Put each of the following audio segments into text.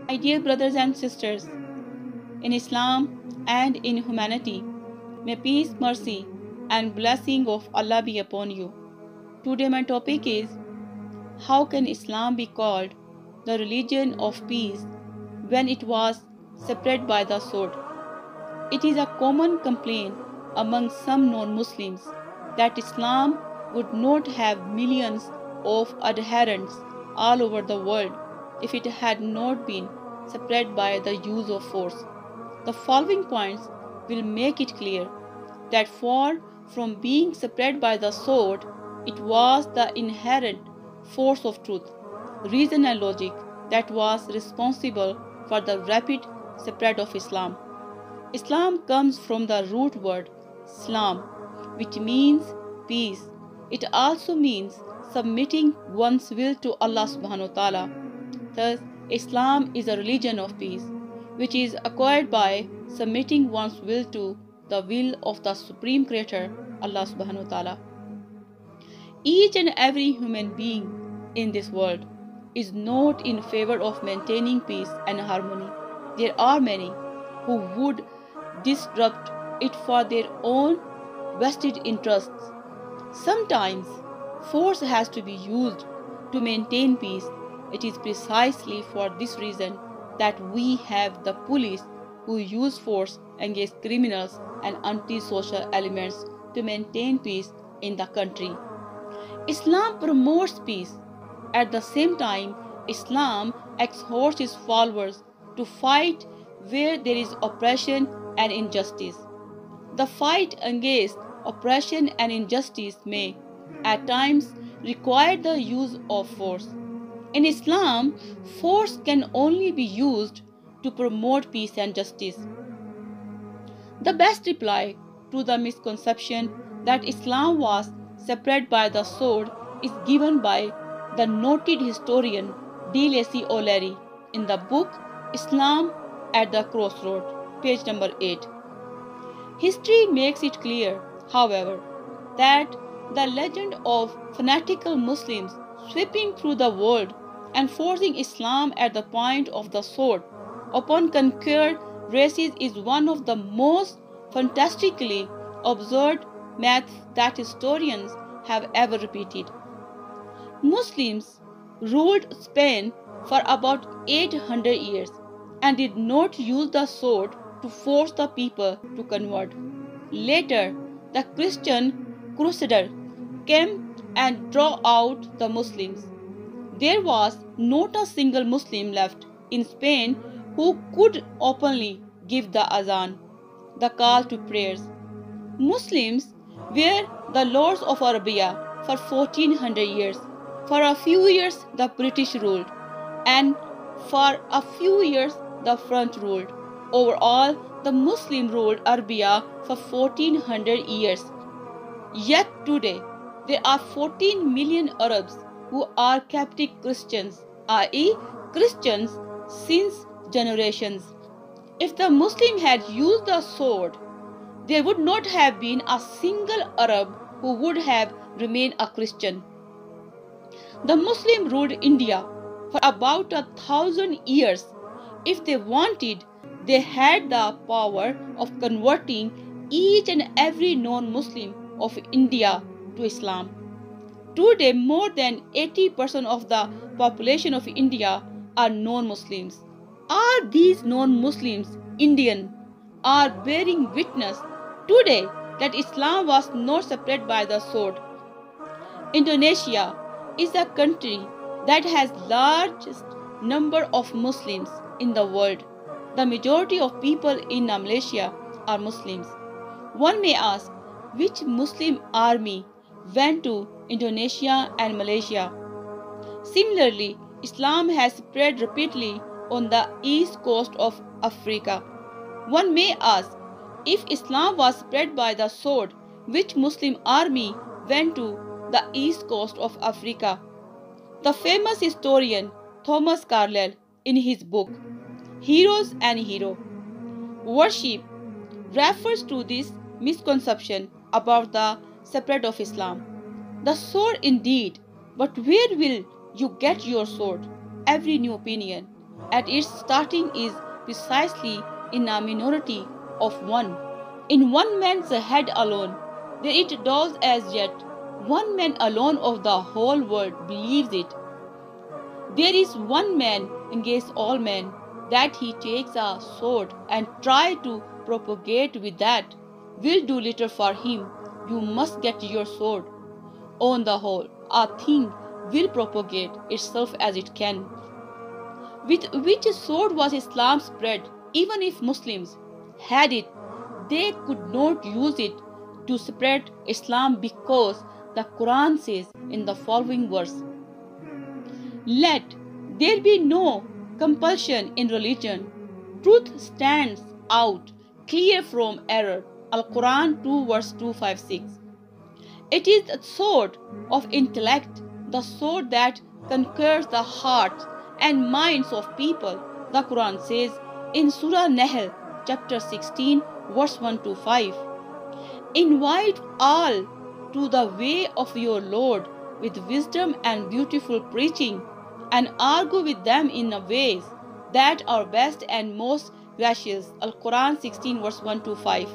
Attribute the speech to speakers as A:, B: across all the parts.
A: My dear brothers and sisters, in Islam and in humanity, may peace, mercy, and blessing of Allah be upon you. Today my topic is, how can Islam be called the religion of peace when it was separated by the sword? It is a common complaint among some non-Muslims that Islam would not have millions of adherents all over the world if it had not been separated by the use of force. The following points will make it clear that far from being separated by the sword, it was the inherent force of truth, reason and logic that was responsible for the rapid spread of Islam. Islam comes from the root word Islam, which means peace. It also means submitting one's will to Allah subhanahu wa ta'ala. Thus, Islam is a religion of peace, which is acquired by submitting one's will to the will of the Supreme Creator, Allah subhanahu wa ta'ala. Each and every human being in this world is not in favor of maintaining peace and harmony. There are many who would disrupt it for their own vested interests. Sometimes force has to be used to maintain peace. It is precisely for this reason that we have the police who use force against criminals and antisocial elements to maintain peace in the country. Islam promotes peace. At the same time, Islam exhorts its followers to fight where there is oppression and injustice. The fight against oppression and injustice may, at times, require the use of force. In Islam, force can only be used to promote peace and justice. The best reply to the misconception that Islam was separated by the sword is given by the noted historian D. Lacy O'Leary in the book Islam at the Crossroad, page number 8. History makes it clear, however, that the legend of fanatical Muslims sweeping through the world and forcing Islam at the point of the sword upon conquered races is one of the most fantastically absurd myths that historians have ever repeated. Muslims ruled Spain for about 800 years and did not use the sword to force the people to convert. Later, the Christian crusader came and drove out the Muslims. There was not a single Muslim left in Spain who could openly give the azan, the call to prayers. Muslims were the lords of Arabia for 1400 years. For a few years the British ruled, and for a few years the French ruled. Overall, the Muslim ruled Arabia for 1400 years. Yet today, there are 14 million Arabs who are Coptic Christians, i.e. Christians since generations. If the Muslim had used the sword, there would not have been a single Arab who would have remained a Christian. The Muslim ruled India for about 1,000 years. If they wanted, they had the power of converting each and every non-Muslim of India to Islam. Today, more than 80% of the population of India are non-Muslims. Are these non-Muslims Indian? Are bearing witness today that Islam was not separated by the sword. Indonesia is a country that has largest number of Muslims in the world. The majority of people in Malaysia are Muslims. One may ask, which Muslim army went to Indonesia and Malaysia? Similarly, Islam has spread rapidly on the east coast of Africa. One may ask, if Islam was spread by the sword, which Muslim army went to the east coast of Africa? The famous historian Thomas Carlyle, in his book Heroes and Hero Worship, refers to this misconception about the spread of Islam. The sword indeed, but where will you get your sword? Every new opinion, at its starting is precisely in a minority of one. In one man's head alone, there it does as yet. One man alone of the whole world believes it. There is one man against all men, that he takes a sword and try to propagate with that will do little for him. You must get your sword. On the whole, a thing will propagate itself as it can. With which sword was Islam spread? Even if Muslims had it, they could not use it to spread Islam because the Quran says in the following verse, "Let there be no compulsion in religion. Truth stands out clear from error." Al-Quran 2 verse 256. It is the sword of intellect, the sword that conquers the hearts and minds of people. The Quran says in Surah Nahl chapter 16 verse 1 to 5, "Invite all to the way of your Lord with wisdom and beautiful preaching, and argue with them in ways that are best and most gracious." Al-Quran 16 verse 1 to 5.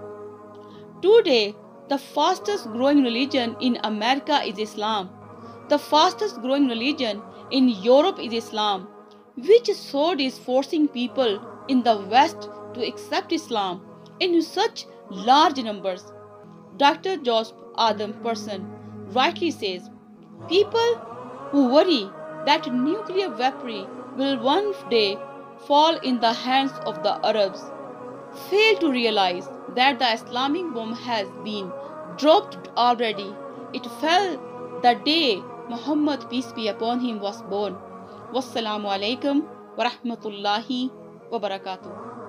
A: Today, the fastest growing religion in America is Islam. The fastest growing religion in Europe is Islam. Which sword is forcing people in the West to accept Islam in such large numbers? Dr. Joseph Adam Person rightly says, people who worry that nuclear weaponry will one day fall in the hands of the Arabs fail to realize that the Islamic bomb has been dropped already. It fell the day Muhammad, peace be upon him, was born. Wassalamu alaikum wa rahmatullahi wa barakatuh.